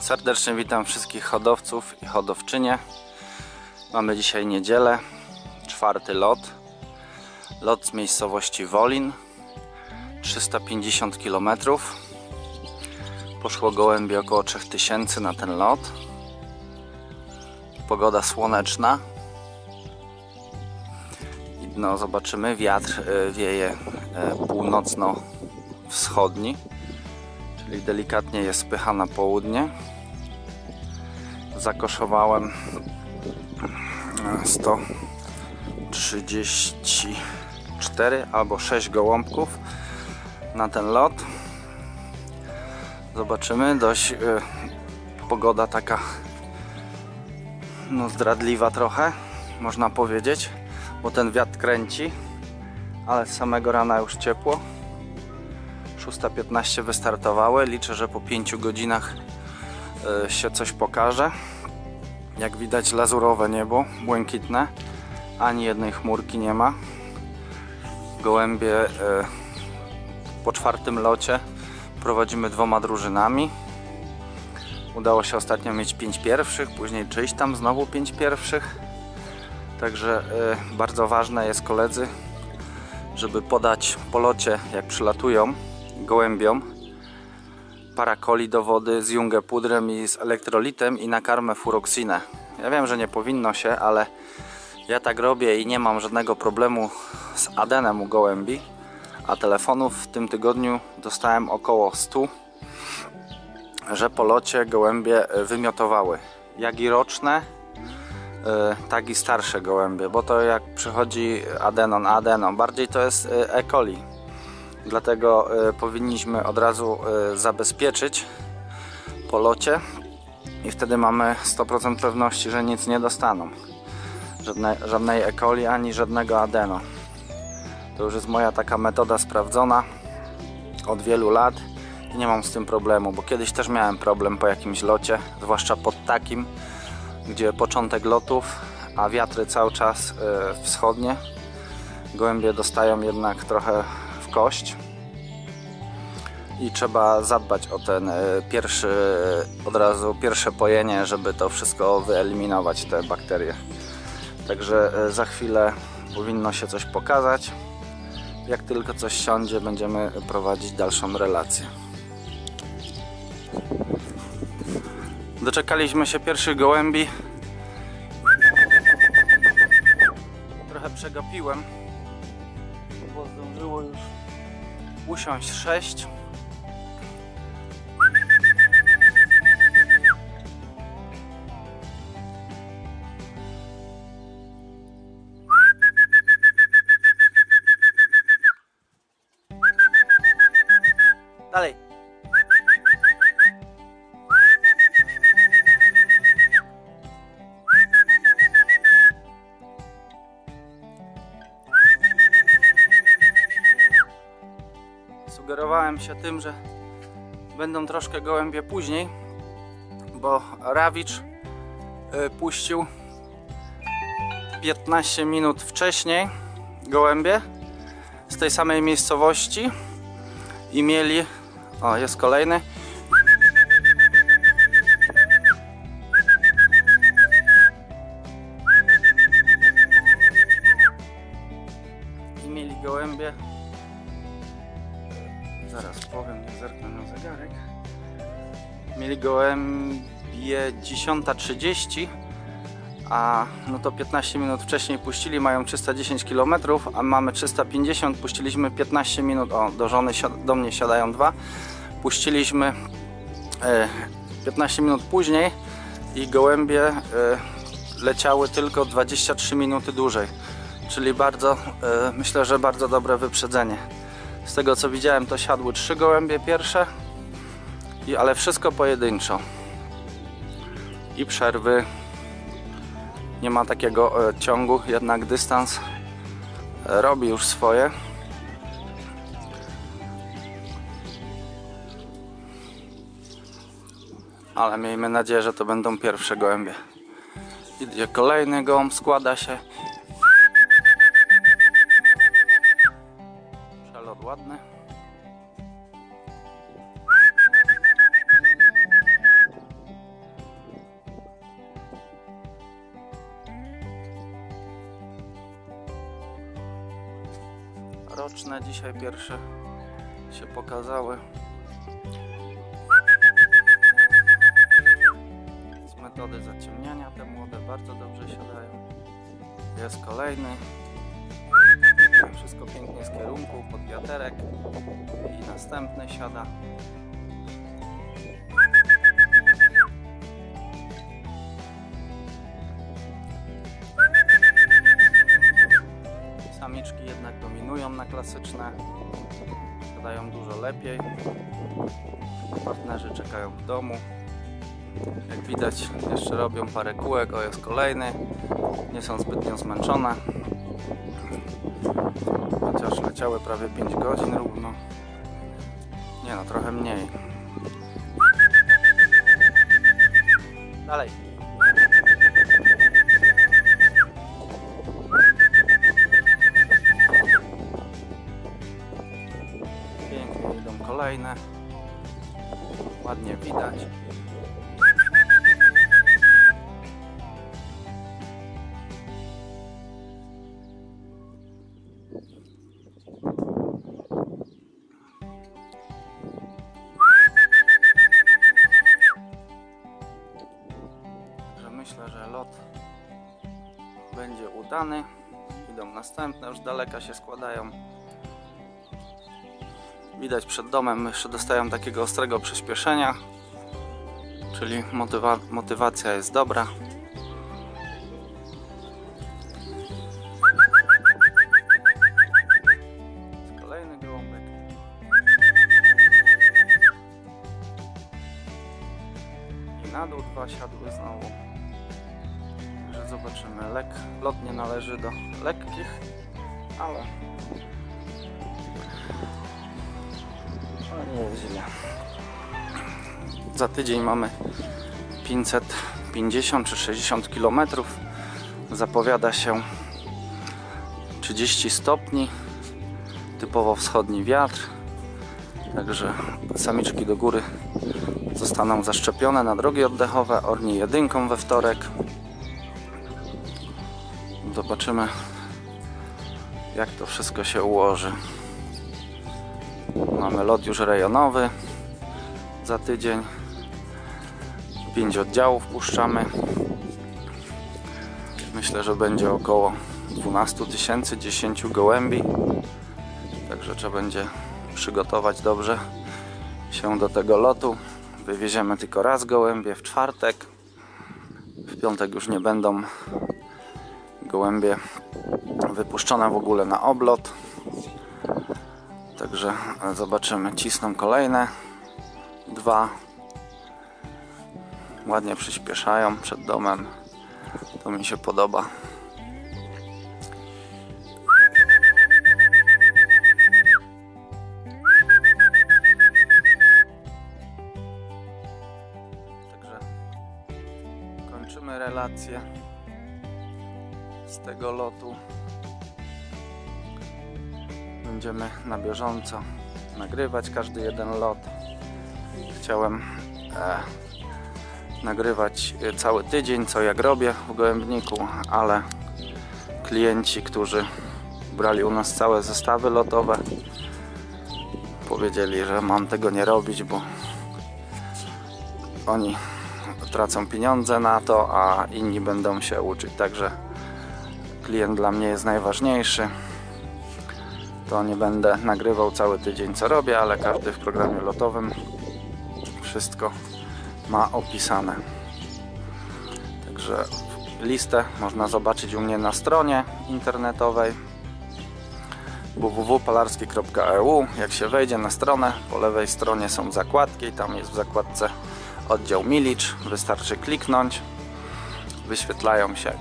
Serdecznie witam wszystkich hodowców i hodowczynie. Mamy dzisiaj niedzielę, 4. lot. Lot z miejscowości Wolin, 350 km. Poszło gołębie około 3000 na ten lot. Pogoda słoneczna. No, zobaczymy, wiatr wieje północno-wschodni, czyli delikatnie je spycha na południe. Zakoszowałem 134 albo 6 gołąbków na ten lot. Zobaczymy, dość pogoda taka zdradliwa trochę, można powiedzieć, bo ten wiatr kręci, ale z samego rana już ciepło. 6:15 wystartowały, liczę, że po 5 godzinach się coś pokaże. Jak widać, lazurowe niebo, błękitne, ani jednej chmurki nie ma. Gołębie po 4. locie prowadzimy 2 drużynami. Udało się ostatnio mieć 5 pierwszych, później czyjś tam znowu 5 pierwszych. Także bardzo ważne jest, koledzy, żeby podać po locie, jak przylatują, gołębiom parakoli do wody z jungę pudrem i z elektrolitem i na karmę furoksinę. Ja wiem, że nie powinno się, ale ja tak robię i nie mam żadnego problemu z adenem u gołębi, a telefonów w tym tygodniu dostałem około 100, że po locie gołębie wymiotowały, jak i roczne, tak i starsze gołębie, bo to jak przychodzi adenon, bardziej to jest E. coli. Dlatego powinniśmy od razu zabezpieczyć po locie i wtedy mamy 100% pewności, że nic nie dostaną. Żadnej E. coli ani żadnego adeno. To już jest moja taka metoda sprawdzona od wielu lat i nie mam z tym problemu, bo kiedyś też miałem problem po jakimś locie, zwłaszcza pod takim, gdzie początek lotów, a wiatry cały czas wschodnie. Gołębie dostają jednak trochę w kość i trzeba zadbać o ten pierwsze pojenie, żeby to wszystko wyeliminować, te bakterie. Także za chwilę powinno się coś pokazać. Jak tylko coś siądzie, będziemy prowadzić dalszą relację. Doczekaliśmy się pierwszych gołębi. Trochę przegapiłem, bo zdążyło już usiąść 6. Dalej. Sugerowałem się tym, że będą troszkę gołębie później, bo Rawicz puścił 15 minut wcześniej gołębie z tej samej miejscowości i mieli, o, jest kolejny, i mieli gołębie, zaraz powiem, nie zerknę na zegarek, mieli gołębie 10:30, a no to 15 minut wcześniej puścili, mają 310 km, a mamy 350, puściliśmy 15 minut, o, do żony, do mnie siadają 2, puściliśmy 15 minut później i gołębie leciały tylko 23 minuty dłużej, czyli bardzo, myślę, że bardzo dobre wyprzedzenie. Z tego co widziałem, to siadły 3 gołębie pierwsze, ale wszystko pojedynczo i przerwy. Nie ma takiego ciągu, jednak dystans robi już swoje. Ale miejmy nadzieję, że to będą pierwsze gołębie. Idzie kolejny gołąb, składa się. Przelot ładny. roczne dzisiaj pierwsze się pokazały. Z metody zaciemniania te młode bardzo dobrze siadają. Jest kolejny. Wszystko pięknie z kierunku, pod wiaterek. I następny siada. Samiczki jednak dominują na klasyczne. Siadają dużo lepiej. Partnerzy czekają w domu. Jak widać, jeszcze robią parę kółek. O, jest kolejny. Nie są zbytnio zmęczone. Chociaż leciały prawie 5 godzin równo. Nie no, trochę mniej. Dalej. Pięknie idą kolejne. Ładnie widać. Myślę, że lot będzie udany. Idą następne, już z daleka się składają. Widać przed domem jeszcze dostają takiego ostrego przyspieszenia, czyli motywacja jest dobra. Kolejny gołąbek. I na dół dwa siadły znowu. Zobaczymy. Lot nie należy do lekkich, ale nie jest źle. Za tydzień mamy 550 czy 60 km. Zapowiada się 30 stopni, typowo wschodni wiatr. Także samiczki do góry zostaną zaszczepione na drogi oddechowe. Orni jedynką we wtorek. Zobaczymy, jak to wszystko się ułoży. Mamy lot już rejonowy za tydzień. 5 oddziałów puszczamy. Myślę, że będzie około 12 000, 10 gołębi. Także trzeba będzie przygotować dobrze się do tego lotu. Wywieziemy tylko raz gołębie w czwartek. W piątek już nie będą gołębie wypuszczone w ogóle na oblot. Także zobaczymy. Cisną kolejne dwa. Ładnie przyspieszają przed domem. To mi się podoba. Także kończymy relację z tego lotu. Będziemy na bieżąco nagrywać każdy jeden lot. Chciałem nagrywać cały tydzień, co jak robię w gołębniku, ale klienci, którzy brali u nas całe zestawy lotowe, powiedzieli, że mam tego nie robić, bo oni tracą pieniądze na to, a inni będą się uczyć. Także klient dla mnie jest najważniejszy. To nie będę nagrywał cały tydzień, co robię, ale każdy w programie lotowym wszystko ma opisane. Także listę można zobaczyć u mnie na stronie internetowej www.palarski.eu. Jak się wejdzie na stronę, po lewej stronie są zakładki i tam jest w zakładce oddział milicz. Wystarczy kliknąć, wyświetlają się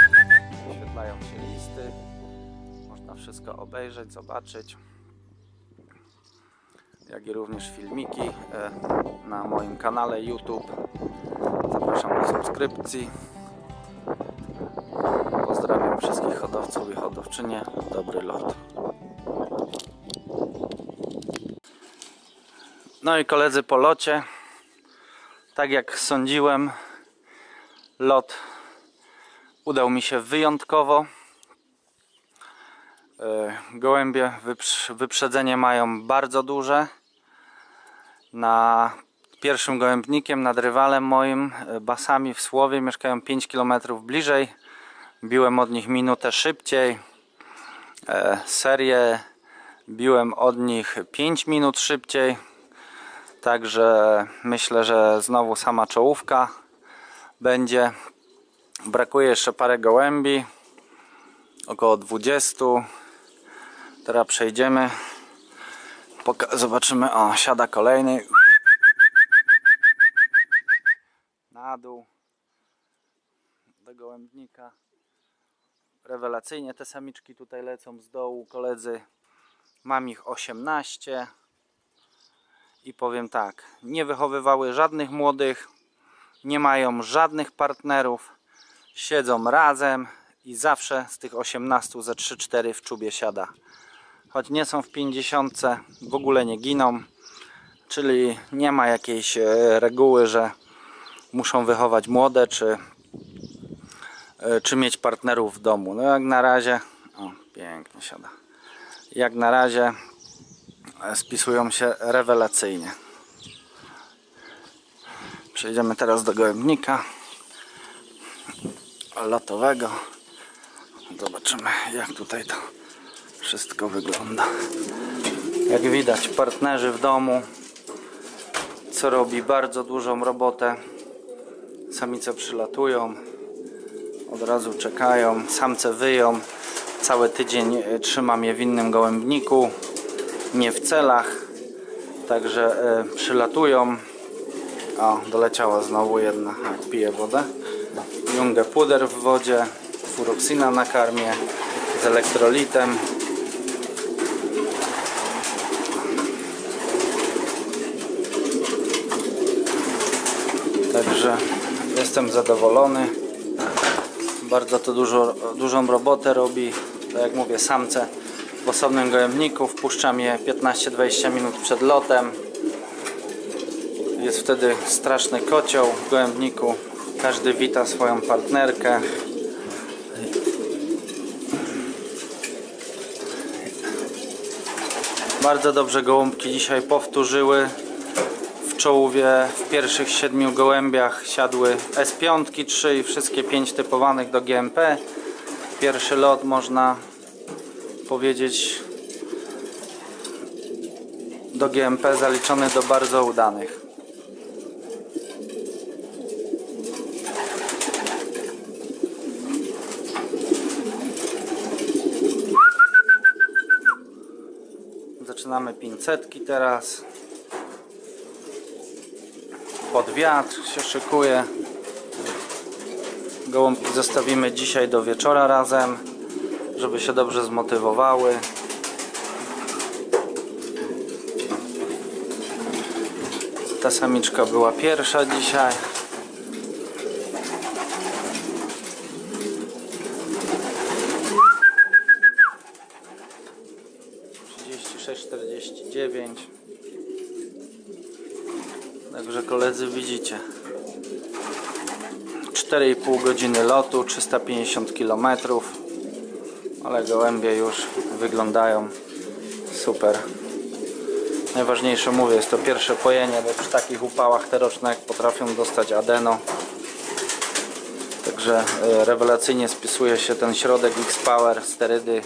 listy, można wszystko obejrzeć, zobaczyć, jak i również filmiki na moim kanale YouTube. Zapraszam do subskrypcji. Pozdrawiam wszystkich hodowców i hodowczynie. Dobry lot. No i koledzy, po locie, tak jak sądziłem, lot udał mi się wyjątkowo. Gołębie wyprzedzenie mają bardzo duże. Na pierwszym gołębnikiem, nad rywalem moim, Basami w Słowie, mieszkają 5 km bliżej. Biłem od nich minutę szybciej. Serię biłem od nich 5 minut szybciej. Także myślę, że znowu sama czołówka będzie. Brakuje jeszcze parę gołębi, około 20. Teraz przejdziemy, zobaczymy. O, siada kolejny na dół do gołębnika. Rewelacyjnie te samiczki tutaj lecą z dołu, koledzy. Mam ich 18 i powiem tak, nie wychowywały żadnych młodych, nie mają żadnych partnerów, siedzą razem i zawsze z tych 18 ze 3-4 w czubie siada. Choć nie są w 50, w ogóle nie giną, czyli nie ma jakiejś reguły, że muszą wychować młode czy mieć partnerów w domu. No jak na razie, o, pięknie siada. Jak na razie spisują się rewelacyjnie. Przejdziemy teraz do gołębnika lotowego. Zobaczymy, jak tutaj to wszystko wygląda. Jak widać, partnerzy w domu, co robi bardzo dużą robotę. Samice przylatują, od razu czekają, samce wyją. Cały tydzień trzymam je w innym gołębniku, nie w celach, także przylatują. O, doleciała znowu jedna, jak pije wodę. Junge puder w wodzie, furoksina na karmie z elektrolitem. Także jestem zadowolony. Bardzo to dużą robotę robi. Tak jak mówię, samce w osobnym gołębniku. Wpuszczam je 15-20 minut przed lotem. Jest wtedy straszny kocioł w gołębniku. Każdy wita swoją partnerkę. Bardzo dobrze gołąbki dzisiaj powtórzyły. W czołówie w pierwszych 7 gołębiach siadły S5 3 i wszystkie 5 typowanych do GMP. Pierwszy lot, można powiedzieć, do GMP zaliczony do bardzo udanych. Zaczynamy pincetki teraz. Pod wiatr się szykuje. Gołąbki zostawimy dzisiaj do wieczora razem, żeby się dobrze zmotywowały. Ta samiczka była pierwsza dzisiaj. Także koledzy, widzicie, 4,5 godziny lotu, 350 km, ale gołębie już wyglądają super. Najważniejsze, mówię, jest to pierwsze pojenie, bo przy takich upałach te roczne potrafią dostać adeno. Także rewelacyjnie spisuje się ten środek X-Power, sterydy.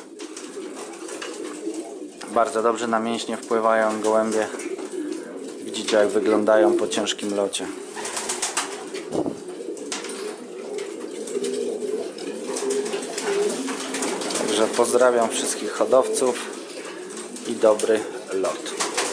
Bardzo dobrze na mięśnie wpływają gołębie. Widzicie, jak wyglądają po ciężkim locie. Także pozdrawiam wszystkich hodowców i dobry lot.